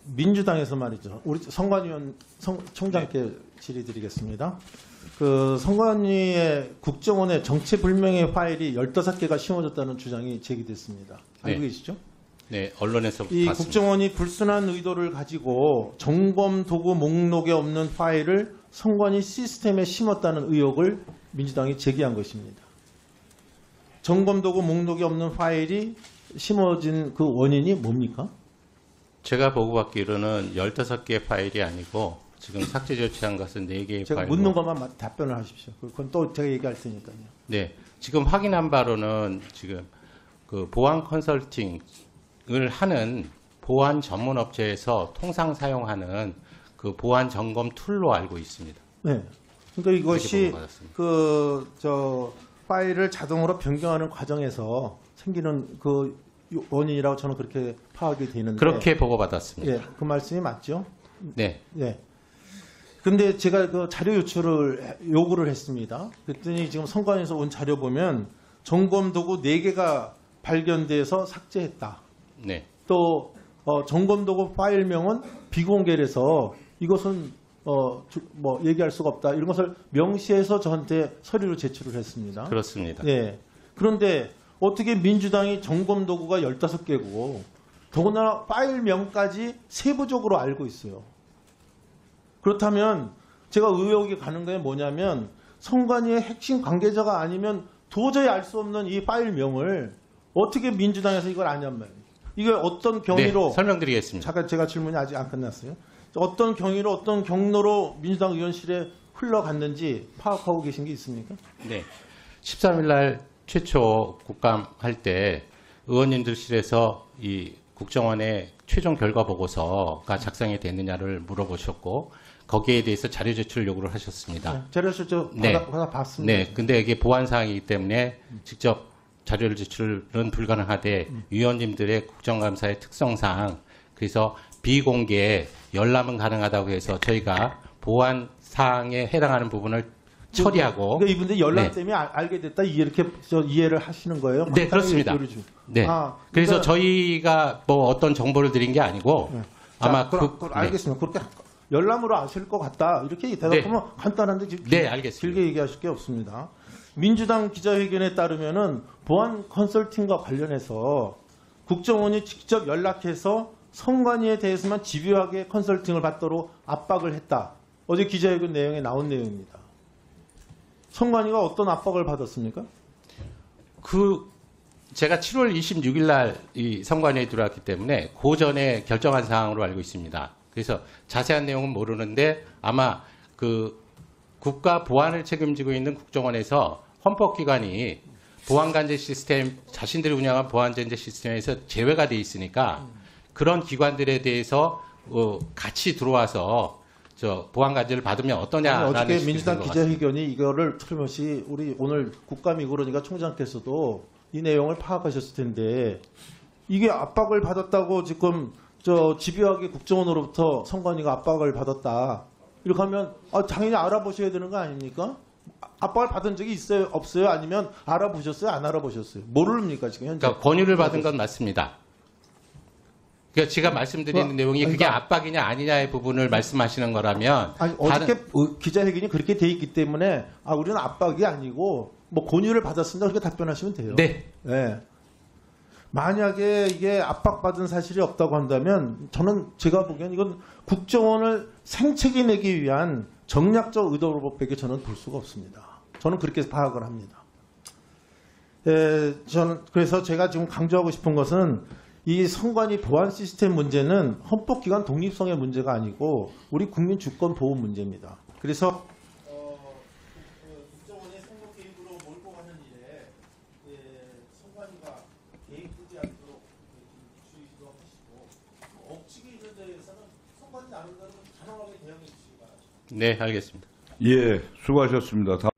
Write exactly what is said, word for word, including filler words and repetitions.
민주당에서 말이죠. 우리 선관위원 성, 총장께 네. 질의드리겠습니다. 그 선관위의 국정원의 정체불명의 파일이 열다섯 개가 심어졌다는 주장이 제기됐습니다. 알고 네. 계시죠? 네, 언론에서 이 봤습니다. 국정원이 불순한 의도를 가지고 정범 도구 목록에 없는 파일을 선관위 시스템에 심었다는 의혹을 민주당이 제기한 것입니다. 정범 도구 목록에 없는 파일이 심어진 그 원인이 뭡니까? 제가 보고받기로는 열다섯 개의 파일이 아니고 지금 삭제 조치한 것은 네 개의 제가 파일로. 묻는 것만 답변을 하십시오. 그건 또 제가 얘기할 테니까요. 네, 지금 확인한 바로는 지금 그 보안 컨설팅을 하는 보안 전문 업체에서 통상 사용하는 그 보안 점검 툴로 알고 있습니다. 네. 그러니까 이것이 그 저 파일을 자동으로 변경하는 과정에서 생기는 그 원인이라고 저는 그렇게 파악이 되는데. 그렇게 보고받았습니다. 예, 그 말씀이 맞죠? 네. 네. 근데 제가 그 자료 유출을 요구를 했습니다. 그랬더니 지금 선관위에서 온 자료 보면 점검 도구 네 개가 발견돼서 삭제했다. 네. 또 어, 점검 도구 파일명은 비공개라서 이것은 어, 주, 뭐 얘기할 수가 없다. 이런 것을 명시해서 저한테 서류를 제출을 했습니다. 그렇습니다. 네. 그런데 어떻게 민주당이 점검 도구가 열다섯 개고 더군다나 파일명까지 세부적으로 알고 있어요. 그렇다면 제가 의혹이 가는 게 뭐냐면 선관위의 핵심 관계자가 아니면 도저히 알 수 없는 이 파일명을 어떻게 민주당에서 이걸 아냔 말이에요. 이게 어떤 경위로 네, 설명드리겠습니다. 잠깐 제가 질문이 아직 안 끝났어요. 어떤 경위로 어떤 경로로 민주당 의원실에 흘러갔는지 파악하고 계신 게 있습니까? 네. 십삼 일 날 최초 국감할 때 의원님들실에서 이 국정원의 최종 결과 보고서가 작성이 됐느냐를 물어보셨고 거기에 대해서 자료 제출 요구를 하셨습니다. 네, 자료 제출 네. 받아, 받아 봤습니다. 네. 근데 이게 보안 사항이기 때문에 직접 자료를 제출은 불가능하되 음. 위원님들의 국정감사의 특성상 그래서 비공개 열람은 가능하다고 해서 저희가 보안 사항에 해당하는 부분을 처리하고. 그러니까 이분들 열람 네. 때문에 알, 알게 됐다 이렇게 저 이해를 하시는 거예요? 네, 그렇습니다. 네. 아, 그러니까, 그래서 저희가 뭐 어떤 정보를 드린 게 아니고 네. 아마 자, 그럼, 그, 그럼 알겠습니다. 네. 그렇게 열람으로 아실 것 같다 이렇게 대답하면 네. 간단한데 지금 네, 알겠습니다. 길게 얘기하실 게 없습니다. 민주당 기자회견에 따르면은 보안 컨설팅과 관련해서 국정원이 직접 연락해서 선관위에 대해서만 집요하게 컨설팅을 받도록 압박을 했다. 어제 기자회견 내용에 나온 내용입니다. 선관위가 어떤 압박을 받았습니까? 그 제가 칠월 이십육일 날 이 선관위에 들어왔기 때문에 그 전에 결정한 사항으로 알고 있습니다. 그래서 자세한 내용은 모르는데 아마 그 국가 보안을 책임지고 있는 국정원에서 헌법기관이 보안관제 시스템 자신들이 운영한 보안관제 시스템에서 제외가 돼 있으니까 그런 기관들에 대해서 어, 같이 들어와서 저 보안관제를 받으면 어떠냐라는 어떻게 민주당 기자회견이 이거를 틀림없이 우리 오늘 국감이 그러니까 총장께서도 이 내용을 파악하셨을 텐데 이게 압박을 받았다고 지금 저 집요하게 국정원으로부터 선관위가 압박을 받았다. 이렇게 하면 아, 당연히 알아보셔야 되는 거 아닙니까? 압박을 받은 적이 있어요? 없어요? 아니면 알아보셨어요? 안 알아보셨어요? 모릅니까 지금 현재? 그러니까 권유를 받은 건 맞습니다. 그러니까 제가 말씀드리는 그, 내용이 아니, 그게 그러니까, 압박이냐 아니냐의 부분을 말씀하시는 거라면 아니, 어떻게 다른, 기자회견이 그렇게 돼 있기 때문에 아 우리는 압박이 아니고 뭐 권유를 받았습니다. 그렇게 답변하시면 돼요. 네. 네. 만약에 이게 압박받은 사실이 없다고 한다면 저는 제가 보기엔 이건 국정원을 생채기 내기 위한 정략적 의도로밖에 저는 볼 수가 없습니다. 저는 그렇게 파악을 합니다. 에, 저는 그래서 제가 지금 강조하고 싶은 것은 이 선관위 보안 시스템 문제는 헌법기관 독립성의 문제가 아니고 우리 국민 주권 보호 문제입니다. 그래서 어, 국정원의 선거 개입으로 몰고 가는 일에 예, 선관위가 개입되지 않도록 주의도 하시고 억측이 있는 데에서는 선관위 나름대로 단호하게 대응해 주시기 바랍니다. 네, 알겠습니다. 예, 수고하셨습니다. 다음